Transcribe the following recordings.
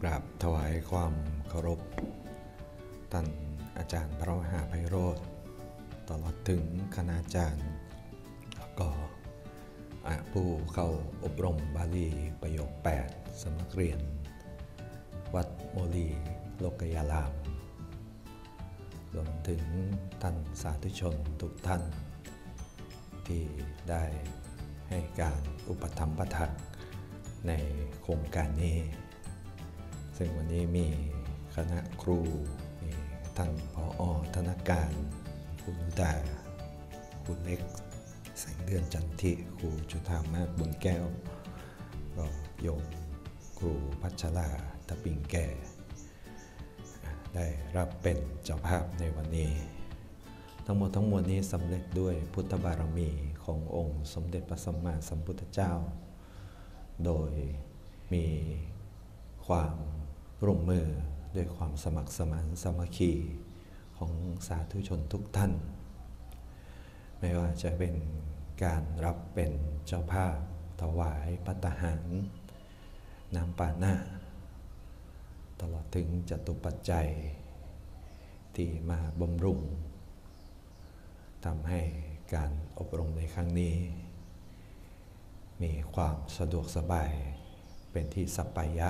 กราบถวายความเคารพท่านอาจารย์พระมหาไพโรจน์ตลอดถึงคณาจารย์แล้วก็ผู้เข้าอบรมบาลีประโยค 8 สำนักเรียนวัดโมลีโลกยารามรวมถึงท่านสาธุชนทุกท่านที่ได้ให้การอุปถัมภ์ประทักในโครงการนี้ซึ่งวันนี้มีคณะครูมีท่านผอ.ธนการคุณดาคุณเล็กแสงเดือนจันทิครูจุฑามาศบุญแก้วก็โยมครูพัชราตะปิงแก่ได้รับเป็นเจ้าภาพในวันนี้ทั้งหมดทั้งมวลนี้สำเร็จด้วยพุทธบารมีขององค์สมเด็จพระสัมมาสัมพุทธเจ้าโดยมีความร่วมมือด้วยความสมัครสมานสามัคคีของสาธุชนทุกท่านไม่ว่าจะเป็นการรับเป็นเจ้าภาพถวายภัตตาหารน้ำปานะตลอดถึงจตุปัจจัยที่มาบำรุงทำให้การอบรมในครั้งนี้มีความสะดวกสบายเป็นที่สัปปายะ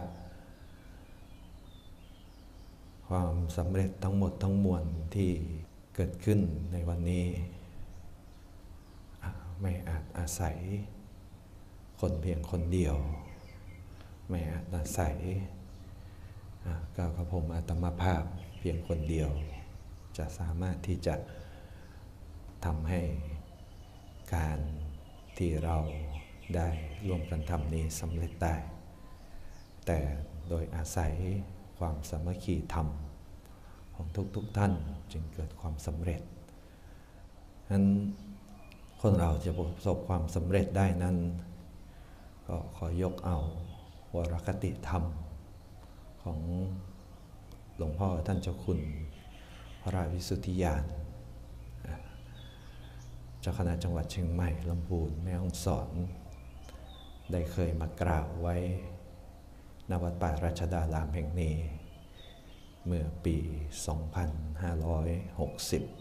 ความสำเร็จทั้งหมดทั้งมวลที่เกิดขึ้นในวันนี้ไม่อาจอาศัยคนเพียงคนเดียวไม่อาจอาศัยก้าวกระผมอาตมาภาพเพียงคนเดียวจะสามารถที่จะทำให้การที่เราได้ร่วมกันทำนี้สำเร็จได้แต่โดยอาศัยความสามัคคีธรรมของทุกท่านจึงเกิดความสำเร็จนั้นคนเราจะประสบความสำเร็จได้นั้นก็ขอยกเอาวรคติธรรมของหลวงพ่อท่านเจ้าคุณพระราชวิสุทธิญาณเจ้าคณะจังหวัดเชียงใหม่ลำพูนแม่ฮ่องสอนได้เคยมากล่าวไว้ณวัดป่าราชดารามแห่งนี้เมื่อปี 2560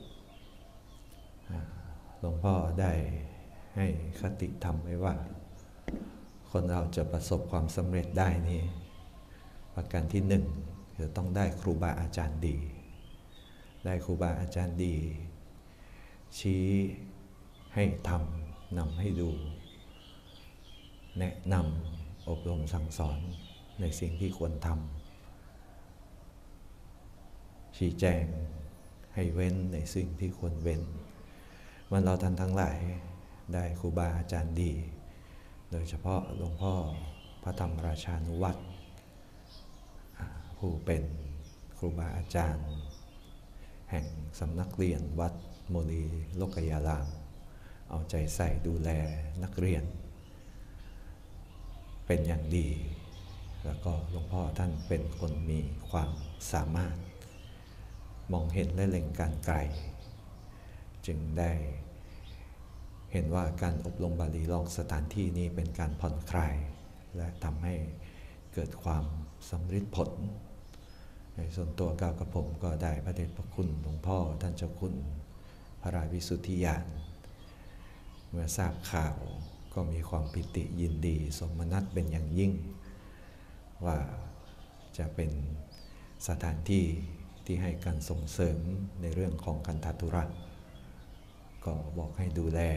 หลวงพ่อได้ให้คติธรรมไว้ว่าคนเราจะประสบความสำเร็จได้นี้ประการที่หนึ่งจะต้องได้ครูบาอาจารย์ดีได้ครูบาอาจารย์ดีชี้ให้ทำนำให้ดูแนะนำอบรมสั่งสอนในสิ่งที่ควรทำชี้แจงให้เว้นในสิ่งที่ควรเว้นมันเราท่านทั้งหลายได้ครูบาอาจารย์ดีโดยเฉพาะหลวงพ่อพระธรรมราชานุวัตรผู้เป็นครูบาอาจารย์แห่งสำนักเรียนวัดโมลีโลกยารามเอาใจใส่ดูแลนักเรียนเป็นอย่างดีแล้วก็หลวงพ่อท่านเป็นคนมีความสามารถมองเห็นและเล็งการไกลจึงได้เห็นว่าการอบรมบาลีลองสถานที่นี้เป็นการผ่อนคลายและทำให้เกิดความสำเร็จผลในส่วนตัวก้าวกระผมก็ได้พระเดชพระคุณหลวงพ่อท่านเจ้าคุณพระราชวิสุทธิญาณเมื่อทราบข่าวก็มีความปิติยินดีสมนัสเป็นอย่างยิ่งว่าจะเป็นสถานที่ที่ให้การส่งเสริมในเรื่องของคันธทุระก็บอกให้ดูแล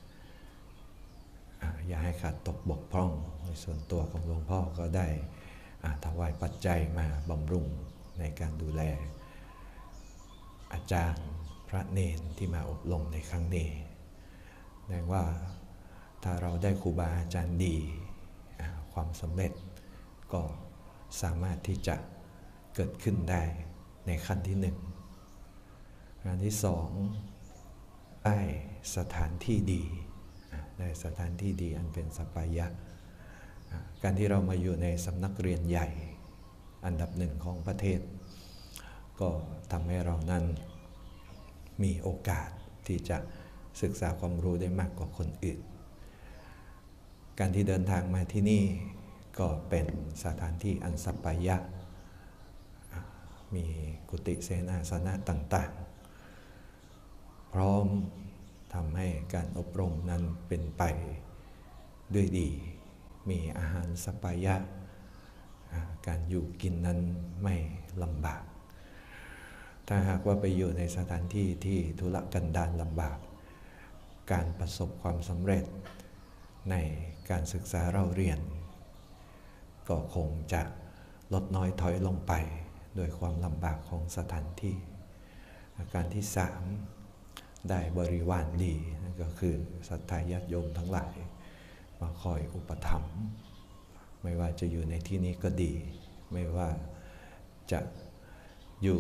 อย่าให้ขาดตกบกพร่องในส่วนตัวของหลวงพ่อก็ได้ถวายปัจจัยมาบำรุงในการดูแลอาจารย์พระเนนที่มาอบรมในครั้งนี้แสดงว่าถ้าเราได้ครูบาอาจารย์ดีความสำเร็จก็สามารถที่จะเกิดขึ้นได้ในขั้นที่หนึ่งขั้นที่สองได้สถานที่ดีได้สถานที่ดีอันเป็นสัปปายะการที่เรามาอยู่ในสำนักเรียนใหญ่อันดับหนึ่งของประเทศก็ทำให้เรานั้นมีโอกาสที่จะศึกษาความรู้ได้มากกว่าคนอื่นการที่เดินทางมาที่นี่ก็เป็นสถานที่อันสัปปายะมีกุฏิเสนาสนะต่างๆพร้อมทำให้การอบรมนั้นเป็นไปด้วยดีมีอาหารสัปปายะการอยู่กินนั้นไม่ลำบากถ้าหากว่าไปอยู่ในสถานที่ที่ทุรกันดารลำบากการประสบความสำเร็จในการศึกษาเราเรียนก็คงจะลดน้อยถอยลงไปโดยความลำบากของสถานที่อาการที่3ได้บริวารดีนั่นก็คือศรัทธาญาติโยมทั้งหลายมาคอยอุปถัมภ์ไม่ว่าจะอยู่ในที่นี้ก็ดีไม่ว่าจะอยู่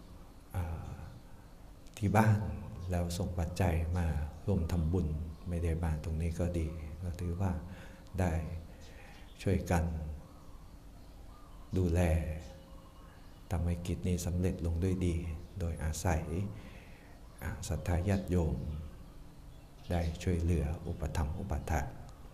ที่บ้านแล้วส่งปัจจัยมาร่วมทำบุญไม่ได้บ้านตรงนี้ก็ดีก็ถือว่าได้ช่วยกันดูแลทำให้กิจนี้สำเร็จลงด้วยดีโดยอาศัยศรัทธาญาติโยมได้ช่วยเหลืออุปถัมภ์อุปถาก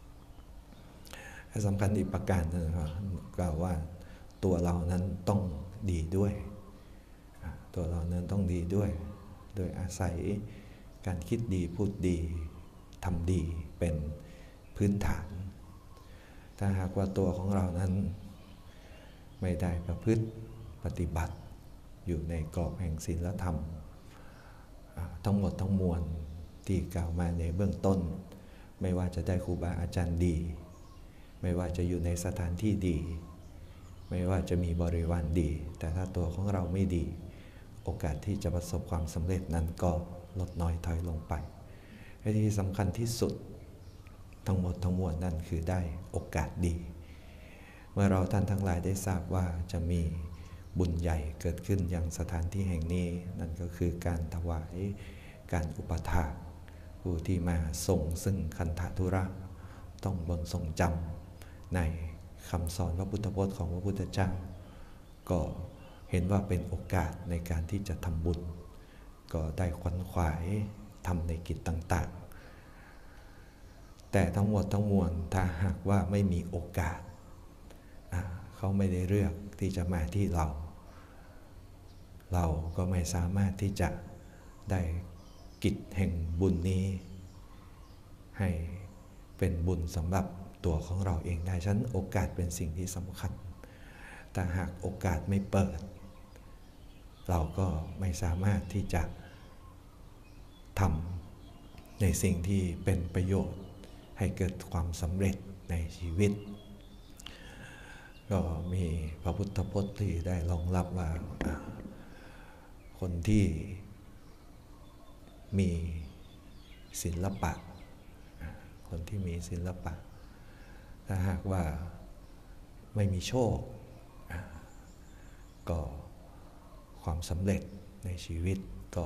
สำคัญอีกประการหนึ่งครับกล่าวว่าตัวเรานั้นต้องดีด้วยตัวเรานั้นต้องดีด้วยโดยอาศัยการคิดดีพูดดีทำดีเป็นพื้นฐานถ้าหากว่าตัวของเรานั้นไม่ได้ประพฤติปฏิบัติอยู่ในกรอบแห่งศีลธรรมทั้งหมดทั้งมวลที่กล่าวมาในเบื้องต้นไม่ว่าจะได้ครูบาอาจารย์ดีไม่ว่าจะอยู่ในสถานที่ดีไม่ว่าจะมีบริวารดีแต่ถ้าตัวของเราไม่ดีโอกาสที่จะประสบความสำเร็จนั้นก็ลดน้อยถอยลงไปที่สำคัญที่สุดทั้งหมดทั้งมวลนั่นคือได้โอกาสดีเมื่อเราท่านทั้งหลายได้ทราบว่าจะมีบุญใหญ่เกิดขึ้นยังสถานที่แห่งนี้นั่นก็คือการถวายการอุปถากผู้ที่มาส่งซึ่งคันธทุระต้องบนทรงจำในคำสอนพระพุทธพจน์ของพระพุทธเจ้าก็เห็นว่าเป็นโอกาสในการที่จะทำบุญก็ได้ขวนขวายทำในกิจต่างๆแต่ทั้งหมดทั้งมวลถ้าหากว่าไม่มีโอกาสเขาไม่ได้เลือกที่จะมาที่เราก็ไม่สามารถที่จะได้กิจแห่งบุญนี้ให้เป็นบุญสำหรับตัวของเราเองได้ฉะนั้นโอกาสเป็นสิ่งที่สำคัญแต่หากโอกาสไม่เปิดเราก็ไม่สามารถที่จะทำในสิ่งที่เป็นประโยชน์ให้เกิดความสำเร็จในชีวิตก็มีพระพุทธพจน์ที่ได้รองรับว่าคนที่มีศิลปะคนที่มีศิลปะถ้าหากว่าไม่มีโชคก็ความสำเร็จในชีวิตก็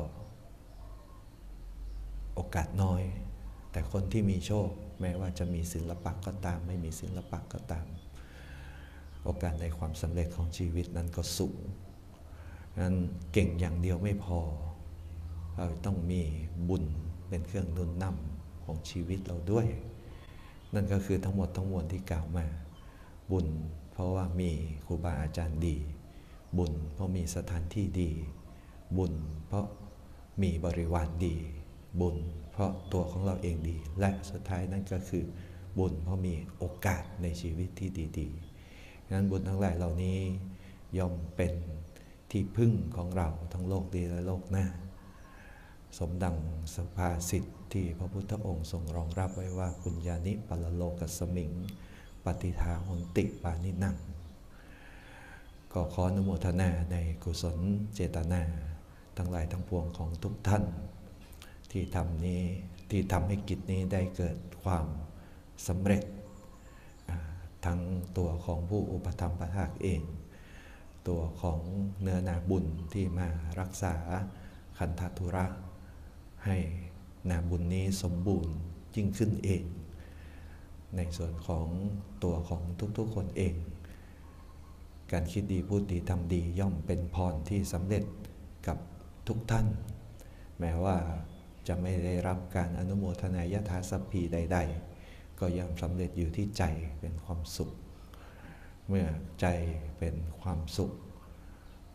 โอกาสน้อยแต่คนที่มีโชคแม้ว่าจะมีศิลปะก็ตามไม่มีศิลปะก็ตามโอกาสในความสำเร็จของชีวิตนั้นก็สูงนั้นเก่งอย่างเดียวไม่พอเราต้องมีบุญเป็นเครื่องหนุนนำของชีวิตเราด้วยนั่นก็คือทั้งหมดทั้งมวลที่กล่าวมาบุญเพราะว่ามีครูบาอาจารย์ดีบุญเพราะมีสถานที่ดีบุญเพราะมีบริวารดีบุญเพราะตัวของเราเองดีและสุดท้ายนั่นก็คือบุญเพราะมีโอกาสในชีวิตที่ดีๆงั้นบุญทั้งหลายเหล่านี้ย่อมเป็นที่พึ่งของเราทั้งโลกดีและโลกหน้าสมดังสุภาษิตที่พระพุทธองค์ทรงรองรับไว้ว่าปุญญานิปรโลกัสสมิงปฏิทาหนติปานินังก็ขออนุโมทนาในกุศลเจตนาทั้งหลายทั้งปวงของทุกท่านที่ทำให้กิจนี้ได้เกิดความสำเร็จทั้งตัวของผู้อุปถัมภ์ประทากเองตัวของเนื้อนาบุญที่มารักษาคันธทุระให้นาบุญนี้สมบูรณ์ยิ่งขึ้นเองในส่วนของตัวของทุกๆคนเองการคิดดีพูดดีทำดีย่อมเป็นพรที่สำเร็จกับทุกท่านแม้ว่าจะไม่ได้รับการอนุโมทนายถาสัพพีใดๆก็ย่อมสำเร็จอยู่ที่ใจเป็นความสุขเมื่อใจเป็นความสุข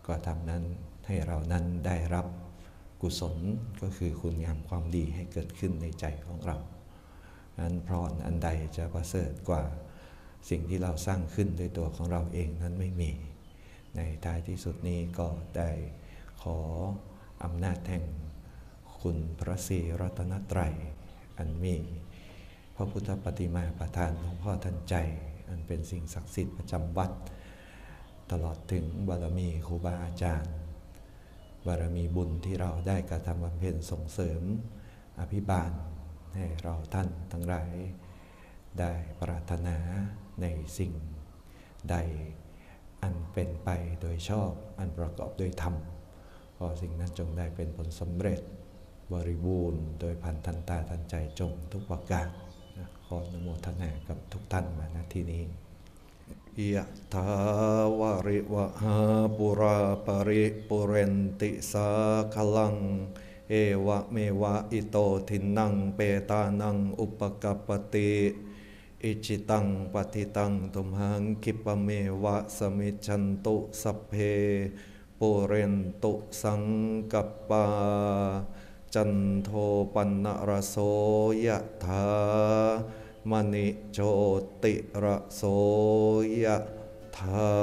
ก็ทำนั้นให้เรานั้นได้รับกุศลก็คือคุณงามความดีให้เกิดขึ้นในใจของเรานั้นพรอันใดจะประเสริฐกว่าสิ่งที่เราสร้างขึ้นด้วยตัวของเราเองนั้นไม่มีในท้ายที่สุดนี้ก็ได้ขออำนาจแห่งคุณพระศรีรัตนตรัยอันมีพระพุทธปฏิมาประทานหลวงพ่อทันใจอันเป็นสิ่งศักดิ์สิทธิ์ประจำวัดตลอดถึงบารมีครูบาอาจารย์บารมีบุญที่เราได้กระทำบำเพ็ญส่งเสริมอภิบาลให้เราท่านทั้งหลายได้ปรารถนาในสิ่งใดอันเป็นไปโดยชอบอันประกอบด้วยธรรมขอสิ่งนั้นจงได้เป็นผลสำเร็จบริบูรณ์โดยพันทันตาทันใจจงทุกประการขออนุโมทนากับทุกท่านมาณที่นี้ยะถาวาริวหาปุราปริปุเรนติสาคลังเอวะเมวะอิโตทินังเปตานังอุปกัปปติอิจิตังปฏิตังตุมหังคิปะเมวะสมิจฉันตุสัพเพปุเรนตุสังกัปปาจันโทปันนรโสยะถามณิโชติระโสยะถา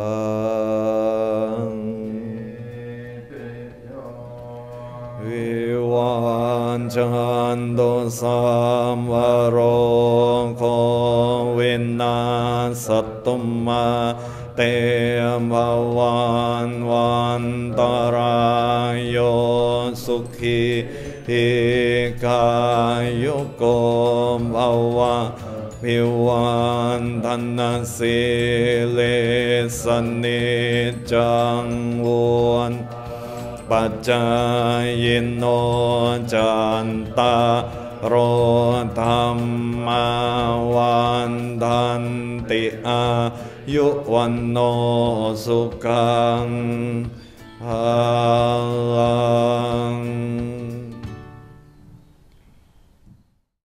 วิวันจันโตสัมวโรโควินาศตุมาเตมวันวันตรายโยสุขีทิกายุโกภวะภิวันทันนสิเลสนิจังวนปัจจายโนจันตาโรธรรมาวันทันติอายุวันโนสุขังภาลัง